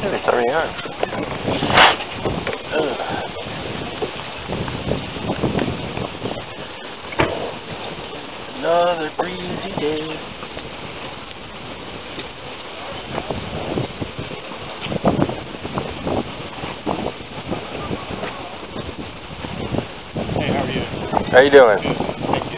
It's already on. Another breezy day. Hey, how are you? How you doing? Thank you.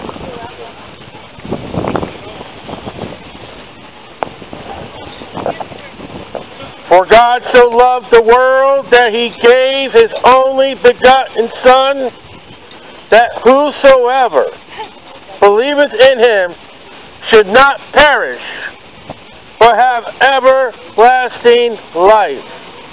For God so loved the world that he gave his only begotten Son, that whosoever believeth in him should not perish, but have everlasting life.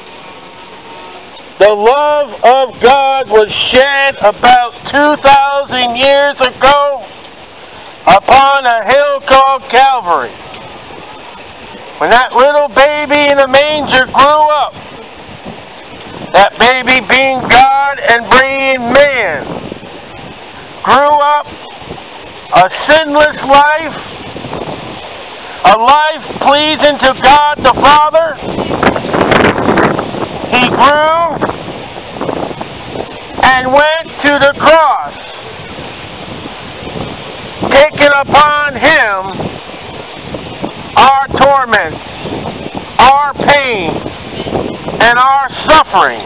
The love of God was shed about 2,000 years ago upon a hill called Calvary. When that little baby in the manger grew up, that baby being God and being man, grew up a sinless life, a life pleasing to God the Father. He grew and went to the cross, taking upon him our torment, our pain, and our suffering.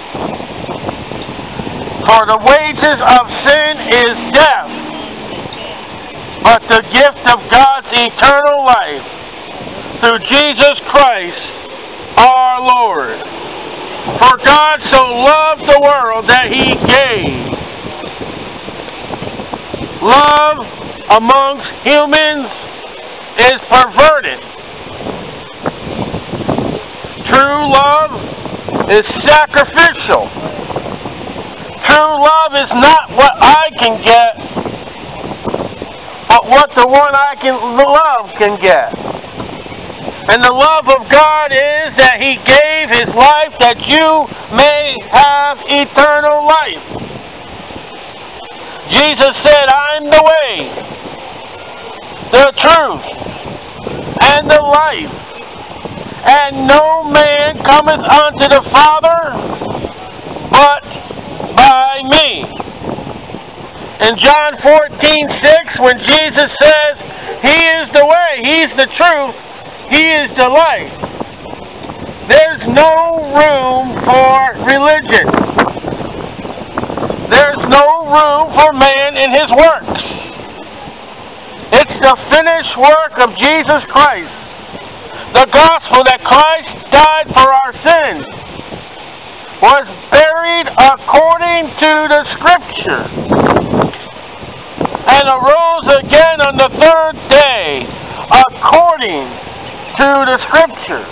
For the wages of sin is death, but the gift of God's eternal life through Jesus Christ our Lord. For God so loved the world that he gave. Love amongst humans is perverted. True love is sacrificial. True love is not what I can get, but what the one I can love can get. And the love of God is that he gave his life that you may have eternal life. Jesus said, I'm the way, the truth, and the life, and no man cometh unto the Father but by me. In John 14:6, when Jesus says, he is the way, he's the truth, he is the life, there's no room for religion. There's no room for man in his works. It's the finished work of Jesus Christ. The gospel that Christ died for our sins, was buried according to the Scripture, and arose again on the third day according to the Scripture.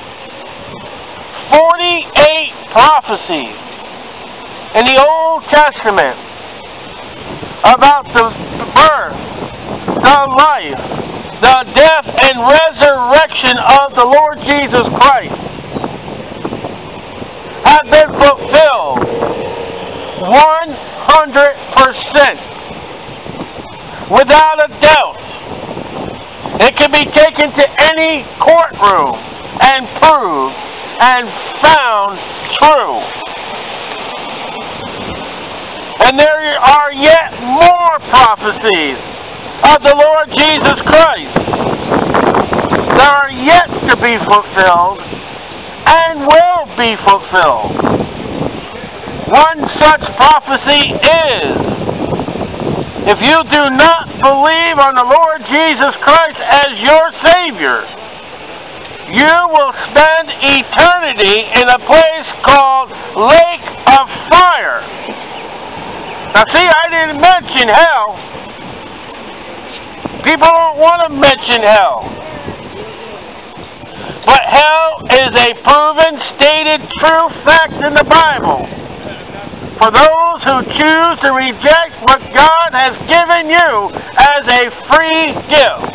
48 prophecies in the Old Testament about the birth, the life, the death and resurrection of the Lord Jesus Christ have been fulfilled 100%, without a doubt. It can be taken to any courtroom and proved and found true. And there are yet more prophecies of the Lord Jesus Christ that are yet to be fulfilled and will be fulfilled. One such prophecy is, if you do not believe on the Lord Jesus Christ as your Savior, you will spend eternity in a place called Lake of Fire. Now see, I didn't mention hell. People don't want to mention hell. But hell is a proven, stated, true fact in the Bible for those who choose to reject what God has given you as a free gift.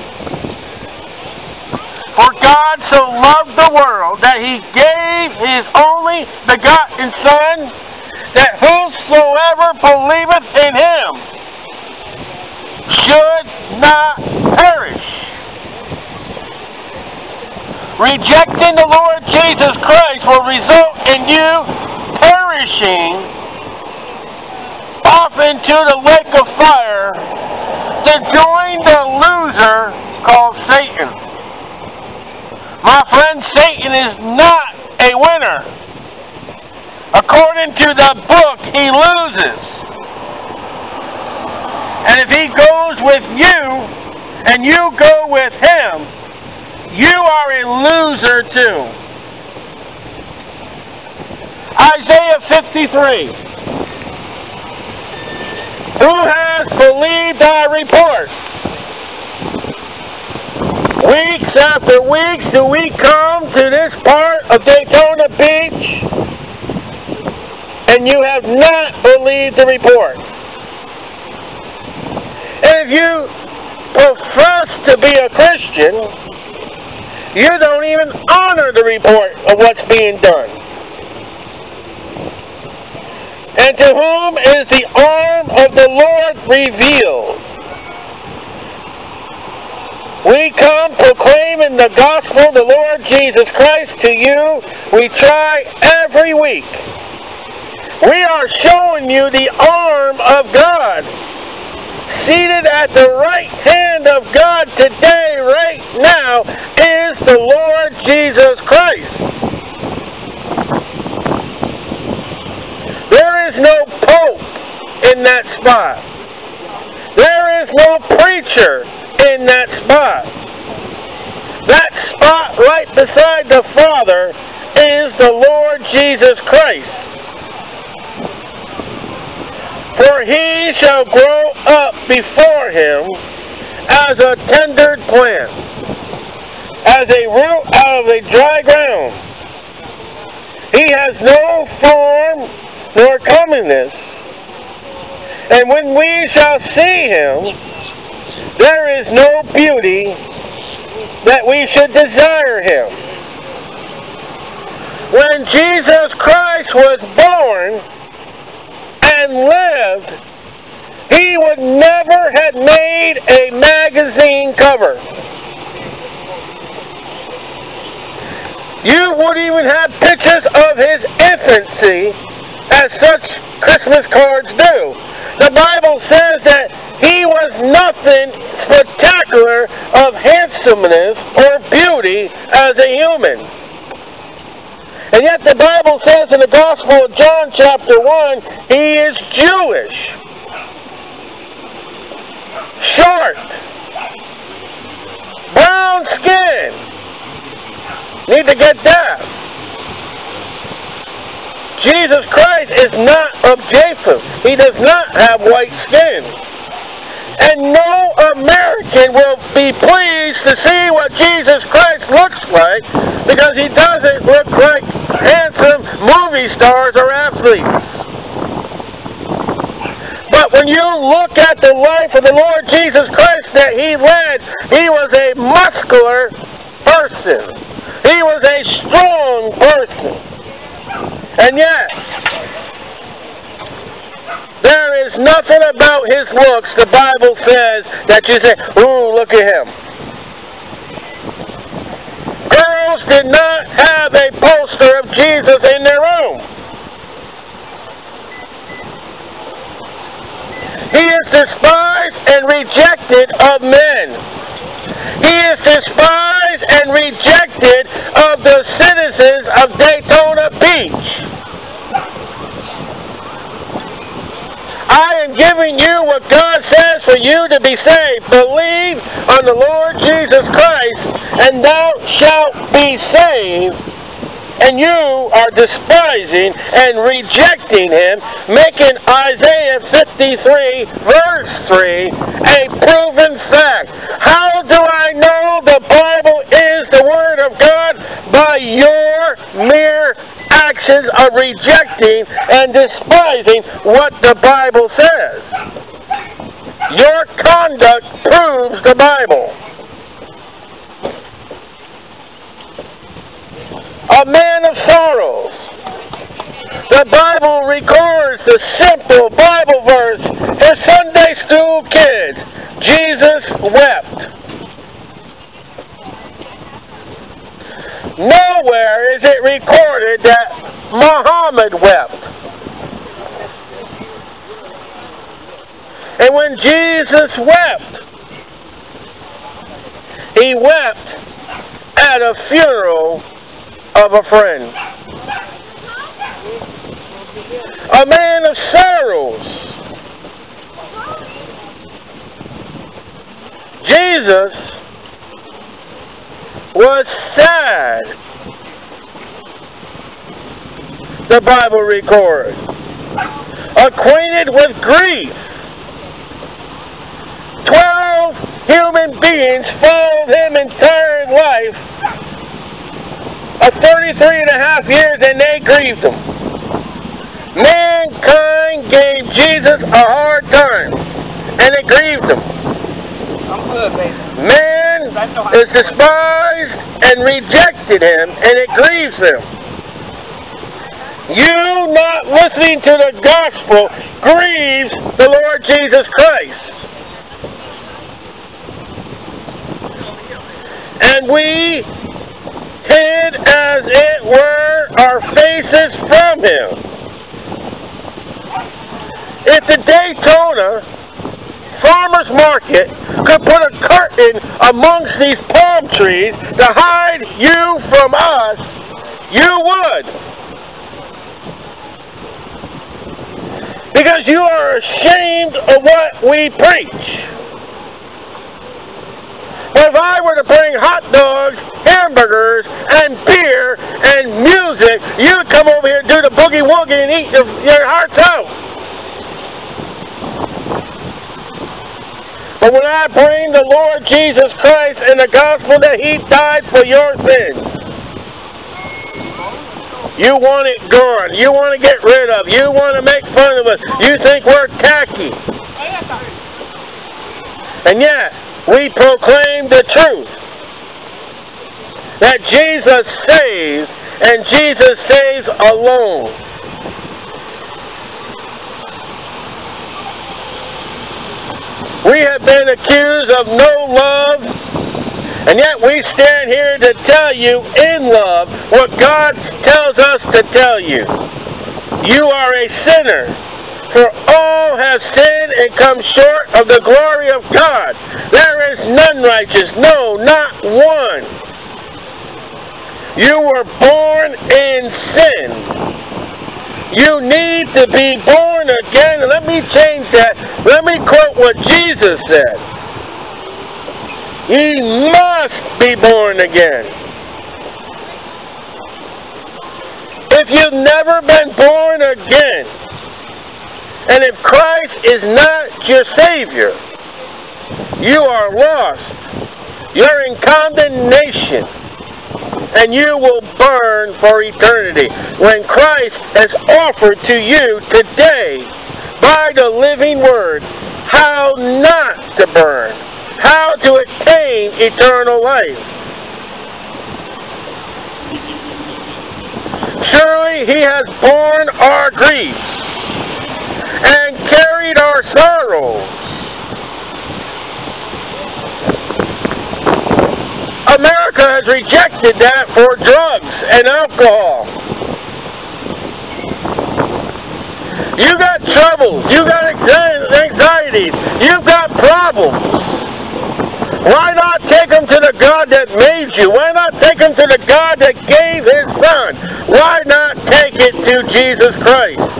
For God so loved the world that he gave his only begotten Son, that whosoever believeth in him should not perish, Rejecting the Lord Jesus Christ will result in you perishing off into the lake of fire to join the loser called Satan. My friend, Satan is not a winner. According to the book, he loses. And if he goes with you, and you go with him, you are a loser too. Isaiah 53. Who has believed our report? Weeks after weeks do we come to this part of Daytona Beach, and you have not believed the report. And if you profess to be a Christian, you don't even honor the report of what's being done. And to whom is the arm of the Lord revealed? We come proclaiming the gospel of the Lord Jesus Christ to you. We try every week. We are showing you the arm of God. Seated at the right hand of God today, right now, is the Lord Jesus Christ. There is no pope in that spot. There is no preacher in that spot. That spot right beside the Father is the Lord Jesus Christ. For he shall grow up before him as a tender plant, as a root out of a dry ground. He has no form nor comeliness, and when we shall see him, there is no beauty that we should desire him. When Jesus Christ was born and lived, he would never have made a magazine cover. You wouldn't even have pictures of his infancy, as such Christmas cards do. The Bible says that he was nothing spectacular of handsomeness or beauty as a human. And yet the Bible says in the Gospel of John chapter 1, he is Jewish. Short. Brown skin. Need to get that. Jesus Christ is not of Japheth. He does not have white skin. And no American will be pleased to see what Jesus Christ looks like, because he doesn't look like handsome movie stars or athletes. But when you look at the life of the Lord Jesus Christ that he led, he was a muscular person. He was a strong person. And yet, there is nothing about his looks, the Bible says, that you say, ooh, look at him. Girls did not have a poster of Jesus in their room. He is despised and rejected of men. He is despised and rejected of the citizens of Daytona Beach. I am giving you what God says for you to be saved. Believe on the Lord Jesus Christ, and thou shalt be saved. And you are despising and rejecting him, making Isaiah 53, verse 3, a proven fact. How do I know the Bible is the Word of God? By your mere actions of rejecting and despising what the Bible says. Your conduct proves the Bible. A man of sorrows. The Bible records the simple Bible verse for Sunday school kids. Jesus wept. nowhere is it recorded that Muhammad wept. And when Jesus wept, he wept at a funeral of a friend. A man of sorrows. Jesus was sad, the Bible records, acquainted with grief. 12 human beings followed him entire life of 33.5 years, and they grieved him. Mankind gave Jesus a hard time, and it grieved him. Man is despised and rejected him, and it grieves him. You not listening to the gospel grieves the Lord Jesus Christ. And we hid, as it were, our faces from him. If the Daytona farmer's market could put a curtain amongst these palm trees to hide you from us, you would. Because you are ashamed of what we preach. But if I were to bring hot dogs, hamburgers, and beer, and music, you'd come over here and do the boogie-woogie and eat your hearts out. But when I bring the Lord Jesus Christ and the gospel that He died for your sins, you want it gone. You want to get rid of. You want to make fun of us. You think we're tacky. And yet, we proclaim the truth. That Jesus saves, and Jesus saves alone. We have been accused of no love, and yet we stand here to tell you in love what God tells us to tell you. You are a sinner, for all have sinned and come short of the glory of God. There is none righteous, no, not one. You were born in sin. You need to be born again. Let me change that. Let me quote what Jesus said. Ye must be born again. If you've never been born again, and if Christ is not your Savior, you are lost. You're in condemnation. And you will burn for eternity. When Christ has offered to you today, by the living Word, how not to burn, how to attain eternal life. Surely He has borne our griefs and carried our sorrows. America has rejected that for drugs and alcohol. You got troubles. You got anxieties. You've got problems. Why not take them to the God that made you? Why not take them to the God that gave His Son? Why not take it to Jesus Christ?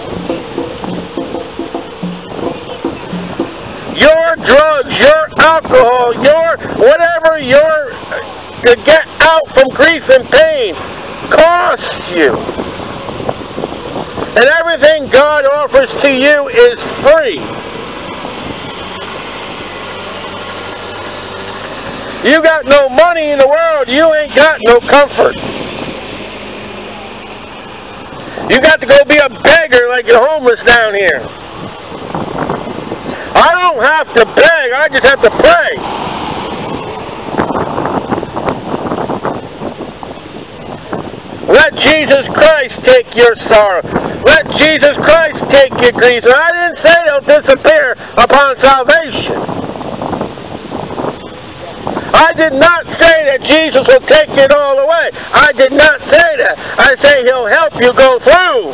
Your drugs, your alcohol, your whatever to get out from grief and pain costs you. And everything God offers to you is free. You got no money in the world, you ain't got no comfort. You got to go be a beggar like the homeless down here. I don't have to beg, I just have to pray. Let Jesus Christ take your sorrow. Let Jesus Christ take your grief. And I didn't say they'll disappear upon salvation. I did not say that Jesus will take it all away. I did not say that. I say He'll help you go through.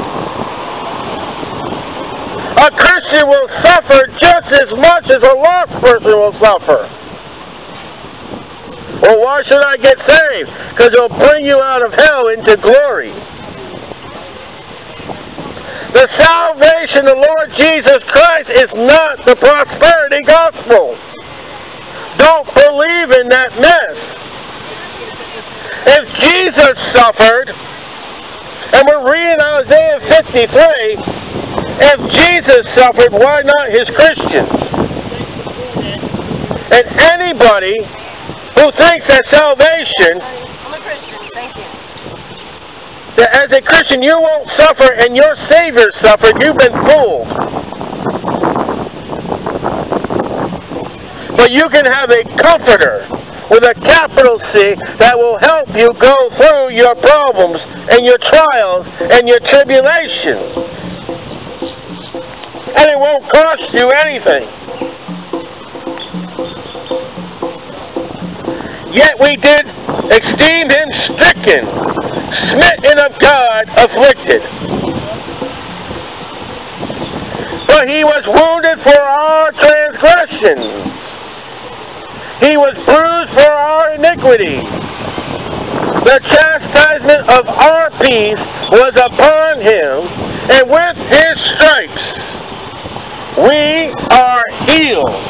A Christian will suffer just as much as a lost person will suffer. Well, why should I get saved? Because it'll bring you out of hell into glory. The salvation of the Lord Jesus Christ is not the prosperity gospel. Don't believe in that mess. If Jesus suffered, and we're reading Isaiah 53, if Jesus suffered, why not His Christians? And anybody who thinks that salvation, I'm a Christian, thank you. that as a Christian you won't suffer and your Savior suffered, you've been fooled. But you can have a comforter with a capital C that will help you go through your problems and your trials and your tribulations. And it won't cost you anything. Yet we did esteem Him stricken, smitten of God, afflicted. But He was wounded for our transgressions. He was bruised for our iniquity. The chastisement of our peace was upon Him, and with His stripes we are healed.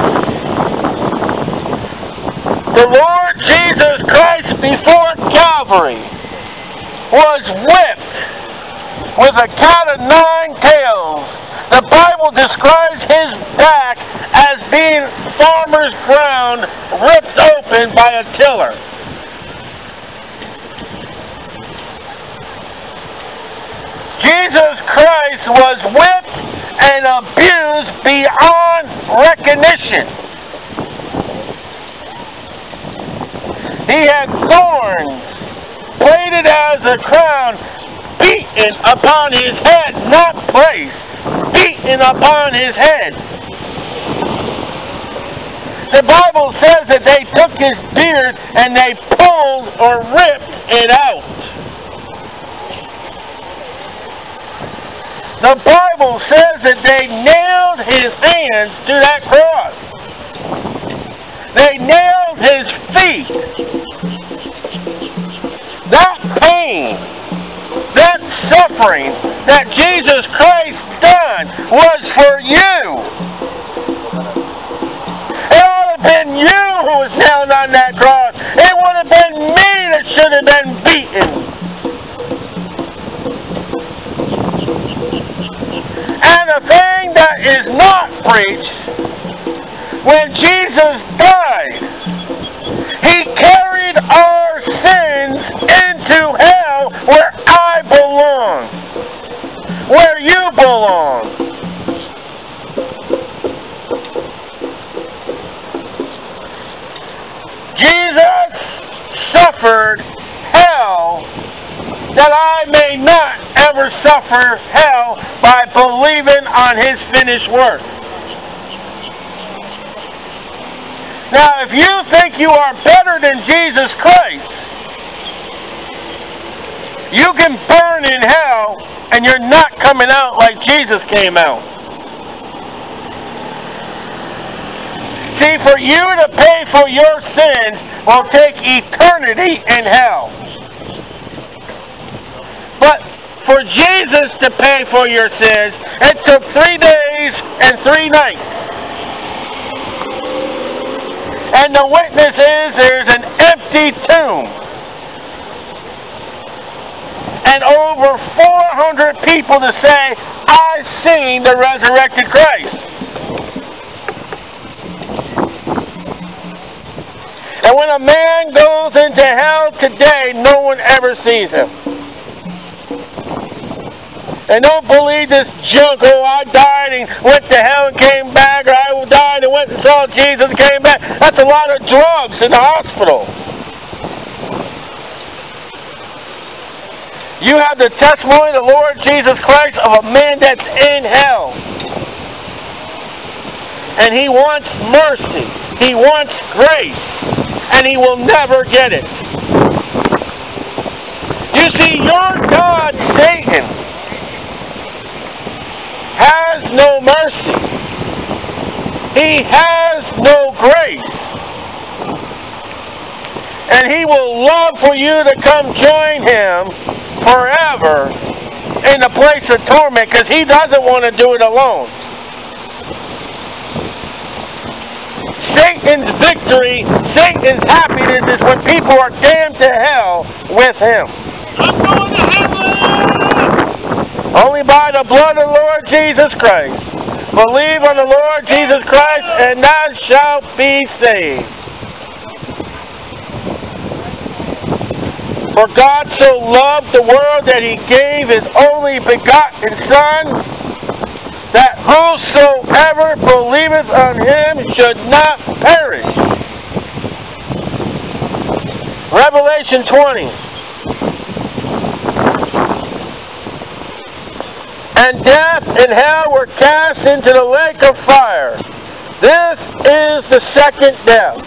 The Lord Jesus Christ before Calvary was whipped with a cat of 9 tails. The Bible describes His back as being farmer's ground ripped open by a tiller. Jesus Christ was whipped and abused beyond recognition. He had thorns plaited as a crown, beaten upon His head, not placed, beaten upon His head. The Bible says that they took His beard and they pulled or ripped it out. The Bible says that they nailed His hands to that cross. They nailed His feet. That pain, that suffering that Jesus Christ done was for you. It would have been you who was nailed on that cross. It would have been me that should have been beaten. And the thing that is not preached, when Jesus died, He carried our sins into hell where I belong, where you belong. Jesus suffered hell that I may not ever suffer hell by believing on His finished work. Now, if you think you are better than Jesus Christ, you can burn in hell and you're not coming out like Jesus came out. See, for you to pay for your sins will take eternity in hell. But for Jesus to pay for your sins, it took 3 days and 3 nights. And the witness is there's an empty tomb. And over 400 people to say, I've seen the resurrected Christ. And when a man goes into hell today, no one ever sees him. And don't believe this junk, oh, I died and went to hell and came back, or I died and went and saw Jesus and came back. That's a lot of drugs in the hospital. You have the testimony of the Lord Jesus Christ of a man that's in hell. And He wants mercy. He wants grace. and he will never get it. You see, your God, Satan, has no mercy. He has no grace. And he will love for you to come join him forever in the place of torment, because he doesn't want to do it alone. Satan's victory, Satan's happiness is when people are damned to hell with him. I'm going to heaven! Only by the blood of the Lord Jesus Christ. Believe on the Lord Jesus Christ, and thou shalt be saved. For God so loved the world that he gave his only begotten Son, that whosoever believeth on him should not perish. Revelation 20. And death and hell were cast into the lake of fire. This is the second death.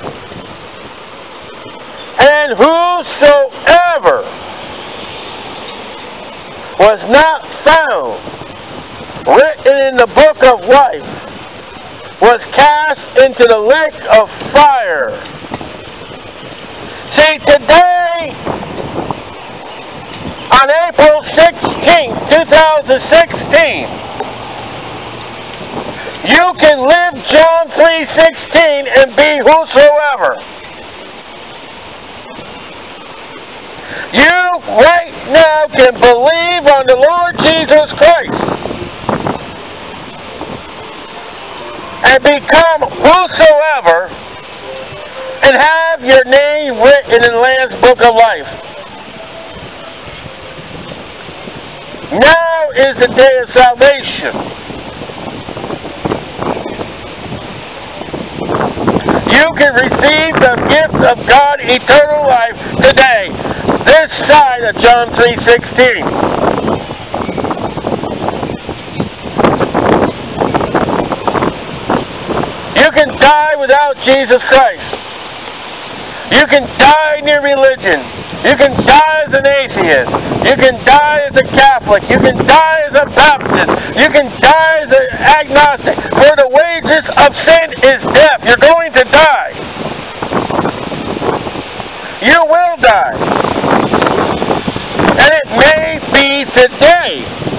And whosoever was not found written in the book of life was cast into the lake of fire. See, today, on April 16, 2016, you can live John 3:16 and be whosoever. You right now can believe on the Lord Jesus Christ and become whosoever and have your name written in the Lamb's Book of Life. Now is the day of salvation. You can receive the gift of God, eternal life, today, this side of John 3:16. You can die without Jesus Christ. You can die in your religion. You can die as an atheist. You can die as a Catholic. You can die as a Baptist. You can die as an agnostic. For the wages of sin is death. You're going to die. You will die. And it may be today.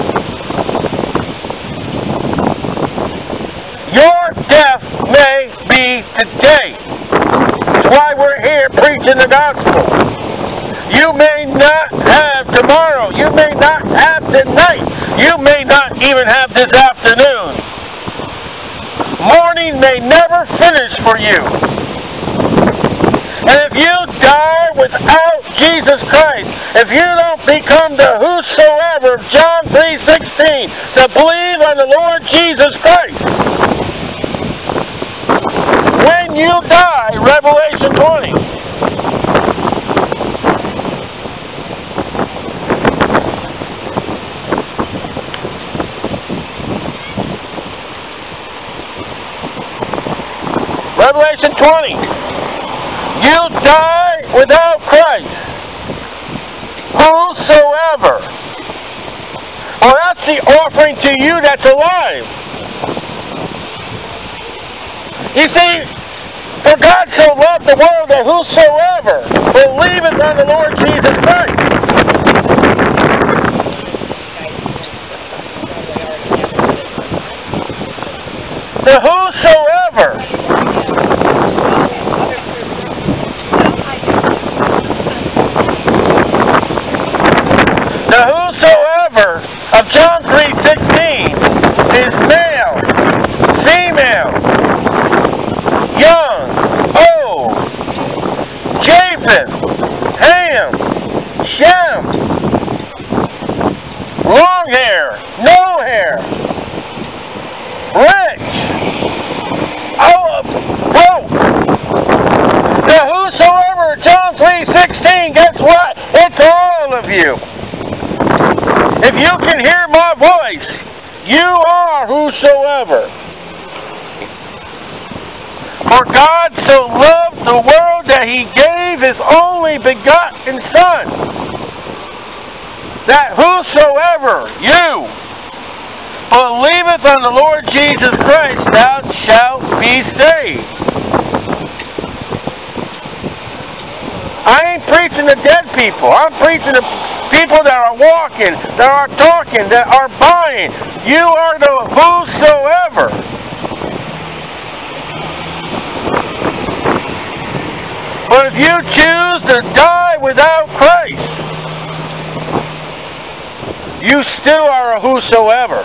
Your death may be today. That's why we're here preaching the gospel. You may not have tomorrow. You may not have tonight. You may not even have this afternoon. Morning may never finish for you. And if you die without Jesus Christ, if you don't become the whosoever of John 3:16, to believe on the Lord Jesus Christ, when you die, Revelation 20, Revelation 20. You die without Christ. Whosoever. Well, that's the offering to you that's alive. You see, for God so loved the world that whosoever believeth on the Lord Jesus Christ. The whosoever. The whosoever of John 3:16 is male, female, young, old, Japheth, Ham, Shem, long hair, no hair, rich, broke. The whosoever, John 3:16, guess what? It's all of you. If you can hear my voice, you are whosoever. For God so loved the world that He gave His only begotten Son, that whosoever you believeth on the Lord Jesus Christ, thou shalt be saved. I ain't preaching to dead people. I'm preaching to people that are walking, that are talking, that are buying. You are the whosoever. But if you choose to die without Christ, you still are a whosoever.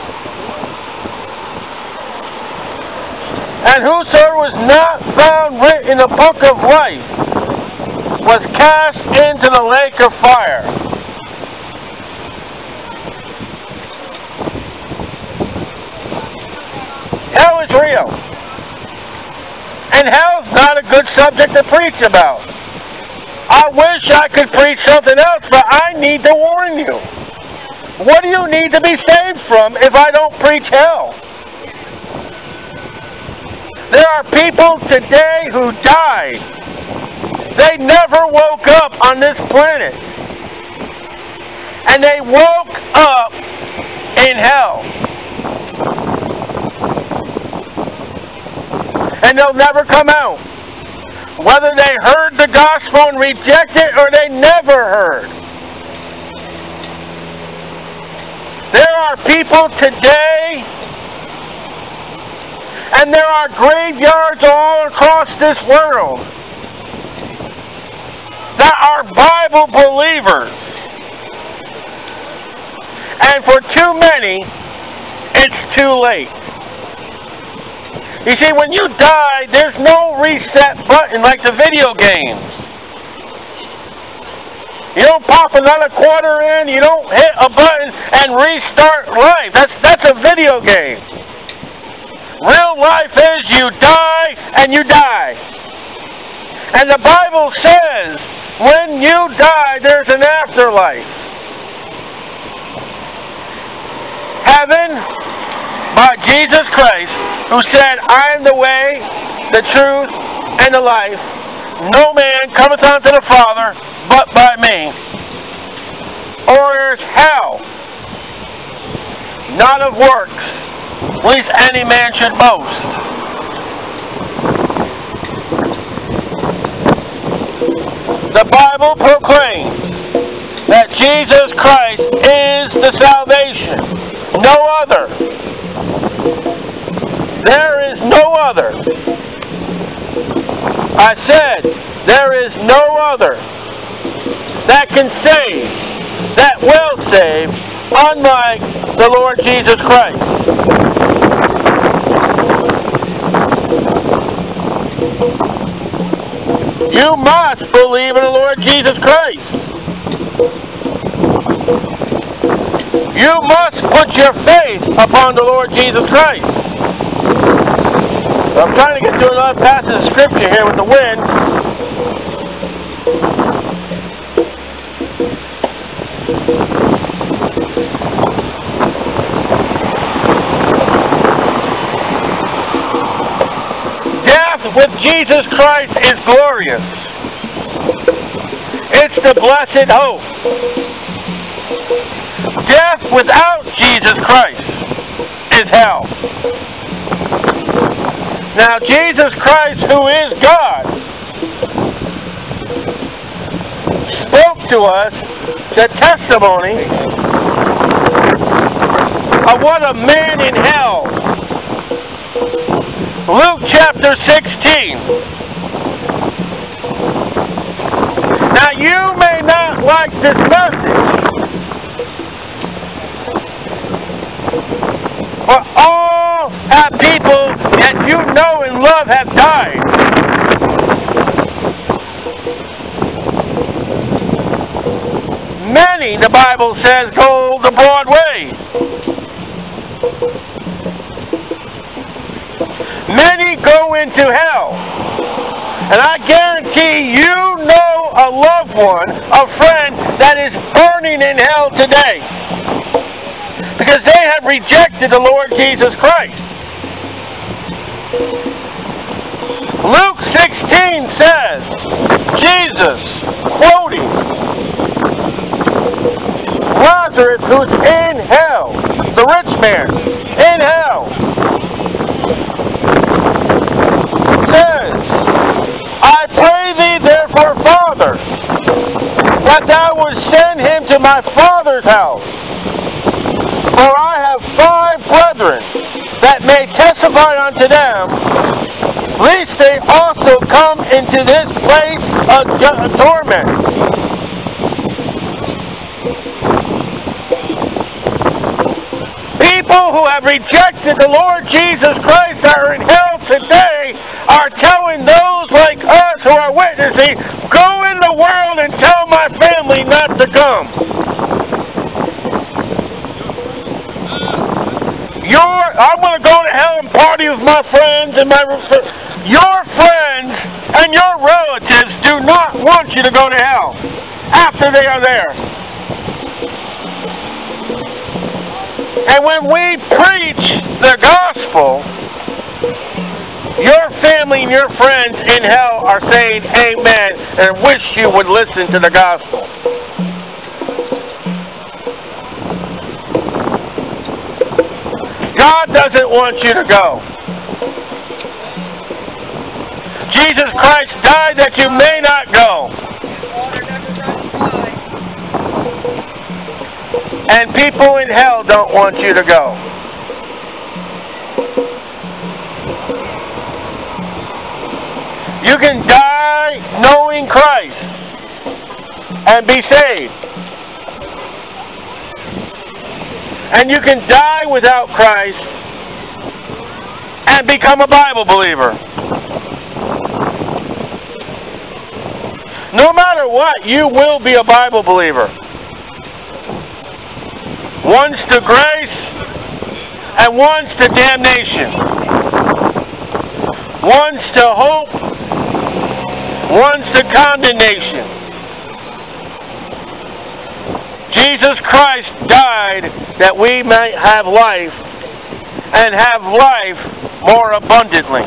And whosoever was not found written in the book of life was cast into the lake of fire. Hell is real. And hell's not a good subject to preach about. I wish I could preach something else, but I need to warn you. What do you need to be saved from if I don't preach hell? There are people today who died. They never woke up on this planet. And they woke up in hell. And they'll never come out. Whether they heard the gospel and rejected it or they never heard. There are people today, and there are graveyards all across this world that are Bible believers. And for too many, it's too late. You see, when you die, there's no reset button like the video games. You don't pop another quarter in, you don't hit a button and restart life. That's a video game. Real life is you die and you die. And the Bible says when you die, there's an afterlife. Heaven by Jesus Christ, who said, I am the way, the truth, and the life. No man cometh unto the Father but by me. Or there's hell, not of works, lest any man should boast. The Bible proclaims that Jesus Christ is the salvation, no other. There is no other. I said, there is no other that can save, that will save, unlike the Lord Jesus Christ. You must believe in the Lord Jesus Christ. You must put your faith upon the Lord Jesus Christ. So I'm trying to get to another passage of Scripture here with the wind. Death with Jesus Christ is glorious. It's the blessed hope. Death without Jesus Christ is hell. Now, Jesus Christ, who is God, spoke to us the testimony of what a man in hell. Luke chapter 16. Now, you may not like this message, but all our people that you know and love have died. Many, the Bible says, go the broad way. Many go into hell. And I guarantee you know a loved one, a friend, that is burning in hell today. Because they have rejected the Lord Jesus Christ. Luke 16 says, Jesus, quoting Lazarus, who's in hell, the rich man, in hell, says, I pray thee therefore, Father, that thou wouldst send him to my father's house. For I have 5 brethren that may testify unto them, lest they also come into this place of torment. People who have rejected the Lord Jesus Christ that are in hell today are telling those like us who are witnessing, go in the world and tell my family not to come. I'm going to go to hell and party with my friends and your friends and your relatives do not want you to go to hell after they are there. And when we preach the gospel, your family and your friends in hell are saying amen and wish you would listen to the gospel. God doesn't want you to go. Jesus Christ died that you may not go. And people in hell don't want you to go. You can die knowing Christ and be saved. And you can die without Christ and become a Bible believer. No matter what, you will be a Bible believer. Once to grace and once to damnation. Once to hope, once to condemnation. Jesus Christ died that we might have life and have life more abundantly.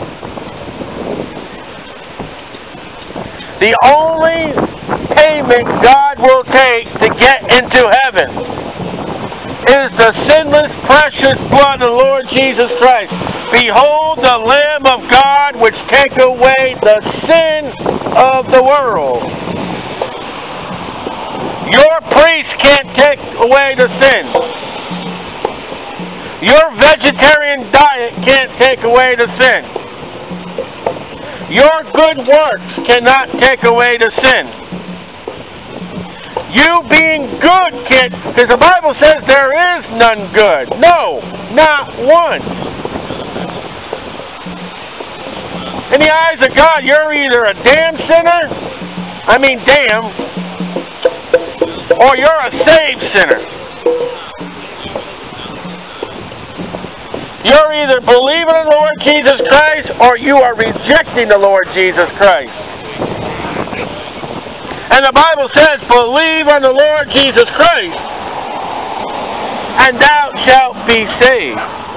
The only payment God will take to get into heaven is the sinless, precious blood of the Lord Jesus Christ. Behold the Lamb of God which take away the sin of the world. Your priest can't take away the sin. Your vegetarian diet can't take away the sin. Your good works cannot take away the sin. You being good can't, because the Bible says there is none good. No, not one. In the eyes of God, you're either a damn sinner, or you're a saved sinner. You're either believing in the Lord Jesus Christ or you are rejecting the Lord Jesus Christ. And the Bible says, believe on the Lord Jesus Christ, and thou shalt be saved.